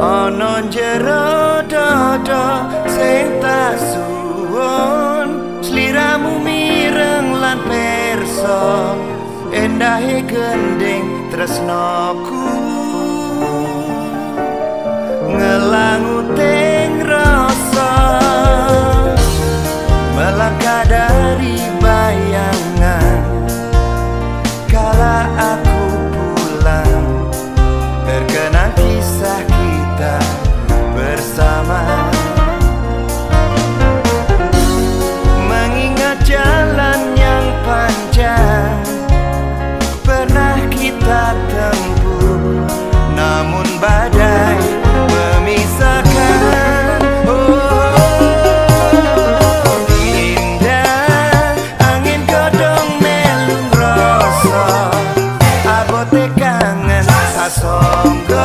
ana jero dodo sing tak suwun, sliramu mireng lan perso, endahe gending tresnoku ngelangu teng rasa, melangkah dari bayangan kala aku pulang, terkenang kisah kita bersama, mengingat jalan yang panjang pernah kita tempuh, namun badai memisahkan. Oh, indah angin godong melung rasa, abote kangen sasonggo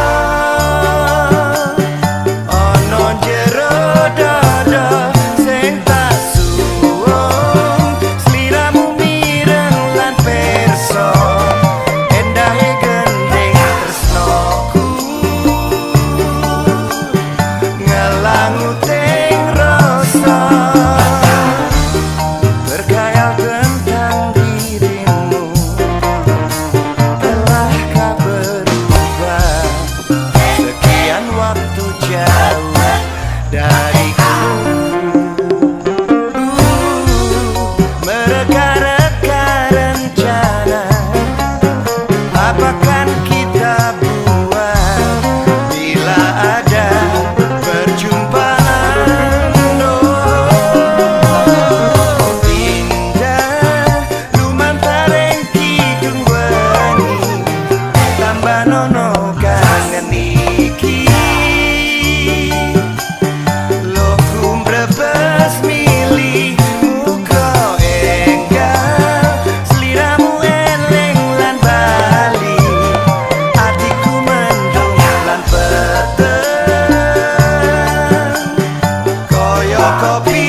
ana jero dada sing tak suwung, sliramu mireng lan perso, endahe gending tresnoku ngelangu teng rasa, berkhayal tentang dirimu, telahkah berubah sekian waktu jauh dariku. Mereka-reka rencana apakan kita buat bila ada perjumpaan. Oh, indah lumantareng kidung wengi, tambah nono kangen iki, loh kumbrebes milih muka enggal, sliramu eleng lan bali, atiku mendung lan peteng koyo kopi.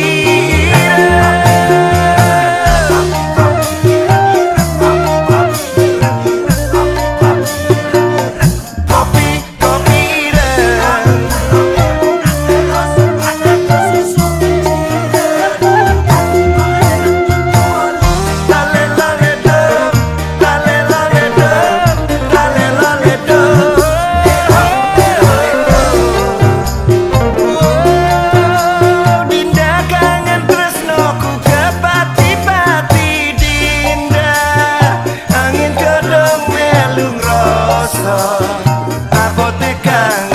Abote kangen